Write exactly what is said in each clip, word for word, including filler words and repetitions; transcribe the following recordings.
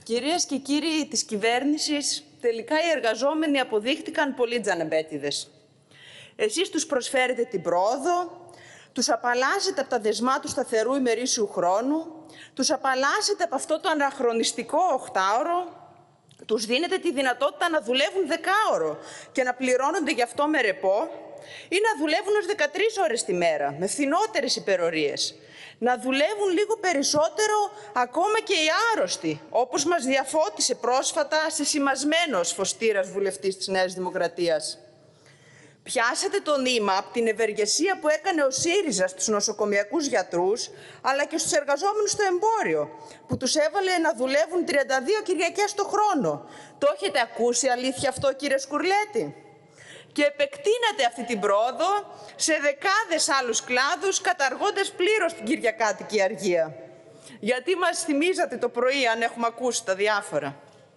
Κυρίες και κύριοι της κυβέρνησης, τελικά οι εργαζόμενοι αποδείχτηκαν πολύ τζανεμπέτιδες. Εσείς τους προσφέρετε την πρόοδο, τους απαλλάσσετε από τα δεσμά του σταθερού ημερήσιου χρόνου, τους απαλλάσσετε από αυτό το αναχρονιστικό οχτάωρο, τους δίνετε τη δυνατότητα να δουλεύουν δεκάωρο και να πληρώνονται γι' αυτό με ρεπό ή να δουλεύουν ως δεκατρείς ώρες τη μέρα, με φθηνότερες υπερορίες. Να δουλεύουν λίγο περισσότερο ακόμα και οι άρρωστοι, όπως μας διαφώτισε πρόσφατα σεσημασμένος φωστήρας βουλευτής της Νέας Δημοκρατίας. Πιάσατε το νήμα από την ευεργεσία που έκανε ο ΣΥΡΙΖΑ στους νοσοκομιακούς γιατρούς, αλλά και στους εργαζόμενους στο εμπόριο, που τους έβαλε να δουλεύουν τριάντα δύο Κυριακές το χρόνο. Το έχετε ακούσει αλήθεια αυτό, κύριε Σκουρλέτη? Και επεκτείνατε αυτή την πρόοδο σε δεκάδες άλλους κλάδους, καταργώντας πλήρως την κυριακάτικη αργία. Γιατί μας θυμίζατε το πρωί, αν έχουμε ακούσει τα διάφορα.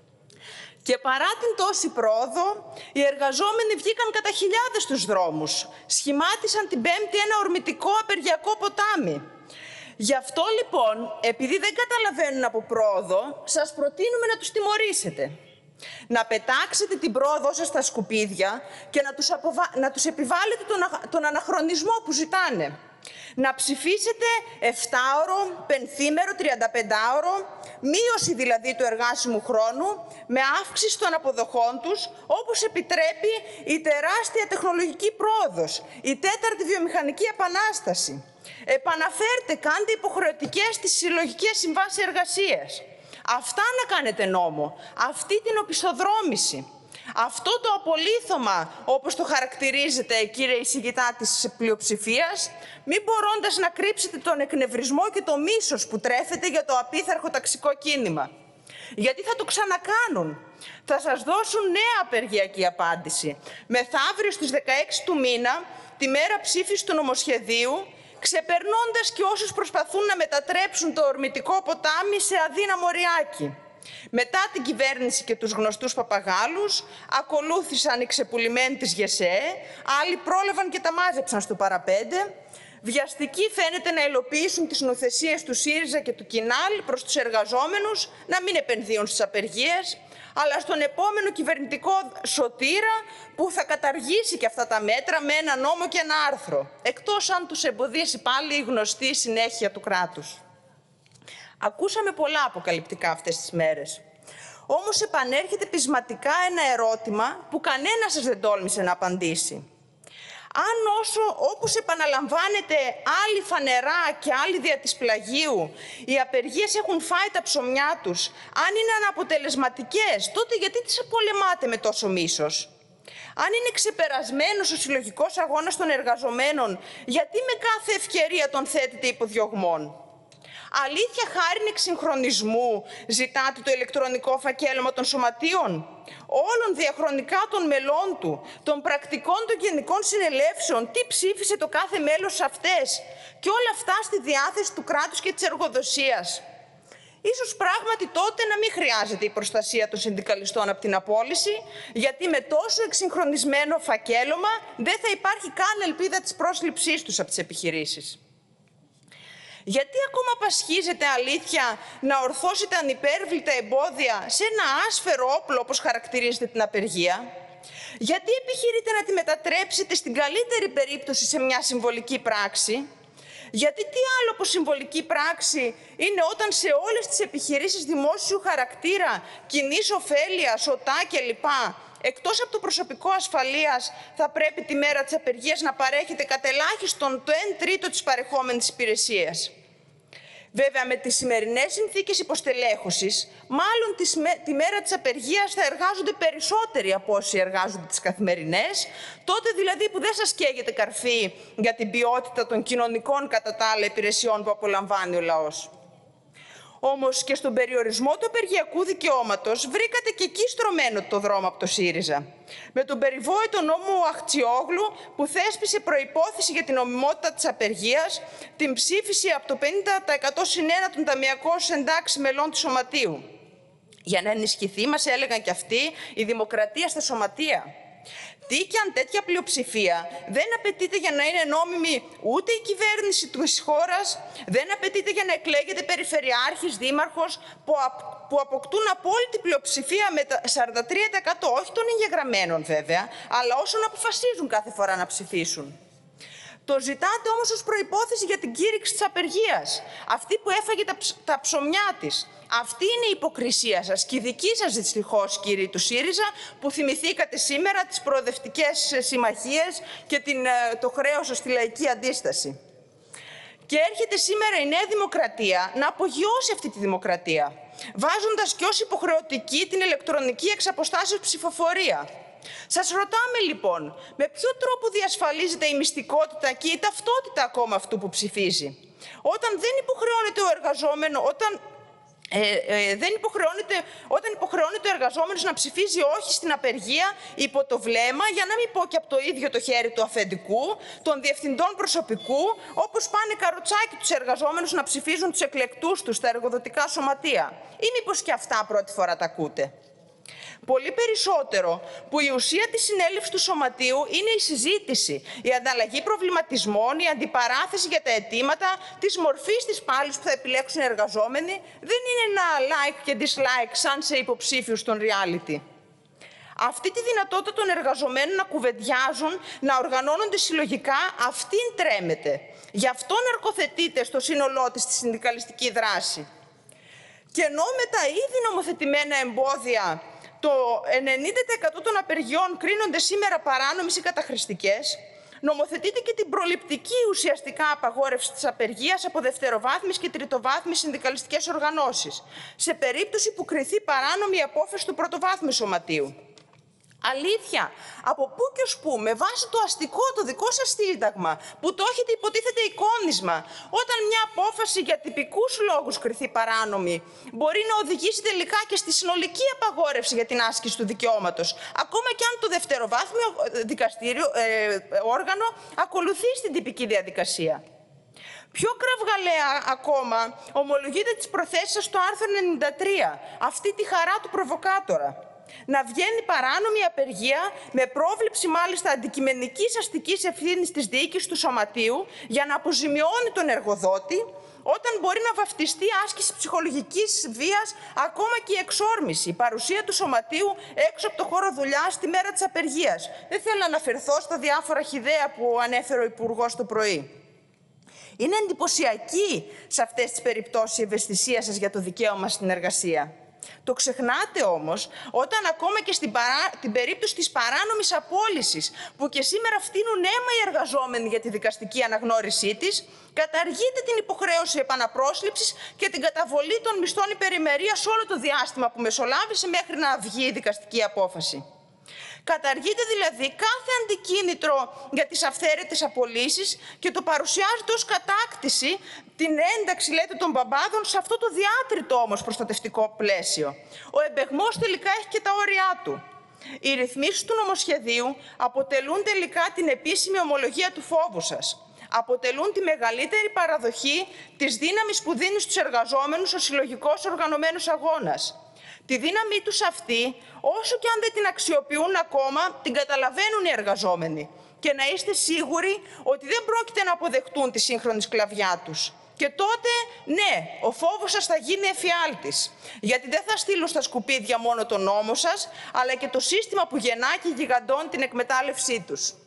Και παρά την τόση πρόοδο, οι εργαζόμενοι βγήκαν κατά χιλιάδες στους δρόμους. Σχημάτισαν την Πέμπτη ένα ορμητικό απεργιακό ποτάμι. Γι' αυτό λοιπόν, επειδή δεν καταλαβαίνουν από πρόοδο, σας προτείνουμε να τους τιμωρήσετε. Να πετάξετε την πρόοδό σας στα σκουπίδια και να τους, αποβα... να τους επιβάλλετε τον, α... τον αναχρονισμό που ζητάνε. Να ψηφίσετε εφτάωρο, πενθήμερο, τριανταπεντάωρο, μείωση δηλαδή του εργάσιμου χρόνου, με αύξηση των αποδοχών τους, όπως επιτρέπει η τεράστια τεχνολογική πρόοδος, η τέταρτη βιομηχανική επανάσταση. Επαναφέρτε, κάντε υποχρεωτικές τις συλλογικές συμβάσεις εργασίας. Αυτά να κάνετε νόμο, αυτή την οπισθοδρόμηση. Αυτό το απολίθωμα, όπως το χαρακτηρίζετε, κύριε εισηγητά της πλειοψηφίας, μην μπορώντας να κρύψετε τον εκνευρισμό και το μίσος που τρέφετε για το απίθαρχο ταξικό κίνημα. Γιατί θα το ξανακάνουν. Θα σας δώσουν νέα απεργιακή απάντηση. Μεθαύριο στις δεκαέξι του μήνα, τη μέρα ψήφισης του νομοσχεδίου, ξεπερνώντας και όσους προσπαθούν να μετατρέψουν το ορμητικό ποτάμι σε αδύναμο ριάκι. Μετά την κυβέρνηση και τους γνωστούς παπαγάλους, ακολούθησαν οι ξεπουλημένοι της ΓΕΣΕΕ, άλλοι πρόλαβαν και τα μάζεψαν στο παραπέντε. Βιαστικοί φαίνεται να υλοποιήσουν τις νοθεσίες του ΣΥΡΙΖΑ και του ΚΙΝΑΛ προς τους εργαζόμενους να μην επενδύουν στις απεργίες, αλλά στον επόμενο κυβερνητικό σωτήρα που θα καταργήσει και αυτά τα μέτρα με ένα νόμο και ένα άρθρο, εκτός αν τους εμποδίσει πάλι η γνωστή συνέχεια του κράτους. Ακούσαμε πολλά αποκαλυπτικά αυτές τις μέρες. Όμως επανέρχεται πεισματικά ένα ερώτημα που κανένας σας δεν τόλμησε να απαντήσει. Αν όσο, όπως επαναλαμβάνετε, άλλοι φανερά και άλλοι δια της πλαγίου, οι απεργίες έχουν φάει τα ψωμιά τους, αν είναι αναποτελεσματικές, τότε γιατί τις πολεμάτε με τόσο μίσος? Αν είναι ξεπερασμένος ο συλλογικός αγώνας των εργαζομένων, γιατί με κάθε ευκαιρία τον θέτετε υποδιωγμών? Αλήθεια χάριν εξυγχρονισμού ζητάτε το ηλεκτρονικό φακέλωμα των σωματείων, όλων διαχρονικά των μελών του, των πρακτικών των γενικών συνελεύσεων, τι ψήφισε το κάθε μέλος σε αυτές και όλα αυτά στη διάθεση του κράτους και της εργοδοσίας. Ίσως πράγματι τότε να μην χρειάζεται η προστασία των συνδικαλιστών από την απόλυση, γιατί με τόσο εξυγχρονισμένο φακέλωμα δεν θα υπάρχει καν ελπίδα της πρόσληψής τους από τις επιχειρήσεις. Γιατί ακόμα πασχίζετε αλήθεια να ορθώσετε ανυπέρβλητα εμπόδια σε ένα άσφαιρο όπλο, όπως χαρακτηρίζετε την απεργία? Γιατί επιχειρείτε να τη μετατρέψετε στην καλύτερη περίπτωση σε μια συμβολική πράξη? Γιατί τι άλλο από συμβολική πράξη είναι όταν σε όλες τις επιχειρήσεις δημόσιου χαρακτήρα, κοινής ωφέλειας, ΟΤΑ κλπ, εκτός από το προσωπικό ασφαλείας, θα πρέπει τη μέρα της απεργίας να παρέχετε κατελάχιστον το εν τρίτο της παρεχόμενης υπηρεσίας. Βέβαια, με τις σημερινές συνθήκες υποστελέχωσης, μάλλον τη μέρα της απεργίας θα εργάζονται περισσότεροι από όσοι εργάζονται τις καθημερινές, τότε δηλαδή που δεν σας καίγεται καρφί για την ποιότητα των κοινωνικών κατά τα άλλα υπηρεσιών που απολαμβάνει ο λαός. Όμως και στον περιορισμό του απεργιακού δικαιώματος βρήκατε και εκεί στρωμένο το δρόμο από το ΣΥΡΙΖΑ. Με τον περιβόητο νόμο Αχτσιόγλου που θέσπισε προϋπόθεση για την νομιμότητα της απεργίας, την ψήφιση από το πενήντα τοις εκατό συν ένα των ταμιακών εντάξει μελών του Σωματείου. Για να ενισχυθεί, μας έλεγαν κι αυτοί, η δημοκρατία στα σωματεία. Τι και αν τέτοια πλειοψηφία δεν απαιτείται για να είναι νόμιμη ούτε η κυβέρνηση της χώρας, δεν απαιτείται για να εκλέγεται περιφερειάρχης, δήμαρχος, που αποκτούν απόλυτη πλειοψηφία με τα σαράντα τρία τοις εκατό, όχι των εγγεγραμμένων βέβαια, αλλά όσων αποφασίζουν κάθε φορά να ψηφίσουν. Το ζητάτε όμως ως προϋπόθεση για την κήρυξη της απεργίας, αυτή που έφαγε τα, ψ, τα ψωμιά της. Αυτή είναι η υποκρισία σας και η δική σας δυστυχώς, κύριοι του ΣΥΡΙΖΑ, που θυμηθήκατε σήμερα τις προοδευτικές συμμαχίες και την, το χρέος σας στη λαϊκή αντίσταση. Και έρχεται σήμερα η Νέα Δημοκρατία να απογειώσει αυτή τη δημοκρατία, βάζοντας και ως υποχρεωτική την ηλεκτρονική εξαποστάσεως ψηφοφορία. Σας ρωτάμε λοιπόν, με ποιο τρόπο διασφαλίζεται η μυστικότητα και η ταυτότητα ακόμα αυτού που ψηφίζει. Όταν δεν υποχρεώνεται ο εργαζόμενος, όταν, ε, ε, δεν υποχρεώνεται, όταν υποχρεώνεται ο εργαζόμενος να ψηφίζει όχι στην απεργία υπό το βλέμμα, για να μην πω και από το ίδιο το χέρι του αφεντικού, των διευθυντών προσωπικού, όπως πάνε καροτσάκι τους εργαζόμενους να ψηφίζουν τους εκλεκτούς τους στα εργοδοτικά σωματεία. Ή μήπως και αυτά πρώτη φορά τα ακούτε. Πολύ περισσότερο που η ουσία της συνέλευσης του σωματείου είναι η συζήτηση, η ανταλλαγή προβληματισμών, η αντιπαράθεση για τα αιτήματα, της μορφής της πάλης που θα επιλέξουν οι εργαζόμενοι, δεν είναι ένα like και dislike σαν σε υποψήφιους των reality. Αυτή τη δυνατότητα των εργαζομένων να κουβεντιάζουν, να οργανώνονται συλλογικά, αυτήν τρέμεται. Γι' αυτό ναρκοθετείται στο σύνολό της τη συνδικαλιστική δράση. Και ενώ με τα ήδη νομοθετημένα εμπόδια το ενενήντα τοις εκατό των απεργιών κρίνονται σήμερα παράνομες ή καταχρηστικές, νομοθετείται και την προληπτική ουσιαστικά απαγόρευση της απεργίας από δευτεροβάθμιες και τριτοβάθμιες συνδικαλιστικές οργανώσεις, σε περίπτωση που κριθεί παράνομη η απόφαση του πρωτοβάθμιου σωματείου. Αλήθεια, από πού και ως πού, με βάση το αστικό, το δικό σας σύνταγμα, που το έχετε υποτίθεται εικόνισμα, όταν μια απόφαση για τυπικούς λόγους κριθεί παράνομη, μπορεί να οδηγήσει τελικά και στη συνολική απαγόρευση για την άσκηση του δικαιώματος, ακόμα και αν το δευτεροβάθμιο δικαστήριο, ε, όργανο ακολουθεί στην τυπική διαδικασία. Πιο κραυγαλαία ακόμα ομολογείται τις προθέσεις σας στο άρθρο ενενήντα τρία, αυτή τη χαρά του προβοκάτορα. Να βγαίνει παράνομη απεργία, με πρόβλεψη μάλιστα αντικειμενικής αστικής ευθύνης της διοίκησης του σωματείου, για να αποζημιώνει τον εργοδότη, όταν μπορεί να βαφτιστεί άσκηση ψυχολογικής βίας, ακόμα και η εξόρμηση, η παρουσία του σωματείου έξω από το χώρο δουλειάς τη μέρα της απεργίας. Δεν θέλω να αναφερθώ στα διάφορα χυδαία που ανέφερε ο Υπουργός το πρωί. Είναι εντυπωσιακή σε αυτές τις περιπτώσεις η ευαισθησία σας για το δικαίωμα στην εργασία. Το ξεχνάτε όμως όταν ακόμα και στην παρά... την περίπτωση της παράνομης απόλυσης, που και σήμερα φτύνουν αίμα οι εργαζόμενοι για τη δικαστική αναγνώρισή της, καταργείται την υποχρέωση επαναπρόσληψης και την καταβολή των μισθών υπερημερίας όλο το διάστημα που μεσολάβησε μέχρι να βγει η δικαστική απόφαση. Καταργείται δηλαδή κάθε αντικίνητρο για τις αυθαίρετες απολύσεις και το παρουσιάζεται ως κατάκτηση την ένταξη, λέτε, των μπαμπάδων σε αυτό το διάτριτο όμως προστατευτικό πλαίσιο. Ο εμπεγμός τελικά έχει και τα όρια του. Οι ρυθμίσεις του νομοσχεδίου αποτελούν τελικά την επίσημη ομολογία του φόβου σας. Αποτελούν τη μεγαλύτερη παραδοχή της δύναμης που δίνει στους εργαζόμενους ο συλλογικός οργανωμένος αγώνας. Τη δύναμή τους αυτή, όσο και αν δεν την αξιοποιούν ακόμα, την καταλαβαίνουν οι εργαζόμενοι. Και να είστε σίγουροι ότι δεν πρόκειται να αποδεχτούν τη σύγχρονη σκλαβιά τους. Και τότε, ναι, ο φόβος σας θα γίνει εφιάλτης. Γιατί δεν θα στείλουν στα σκουπίδια μόνο τον νόμο σας, αλλά και το σύστημα που γεννά και γιγαντώνει την εκμετάλλευσή τους.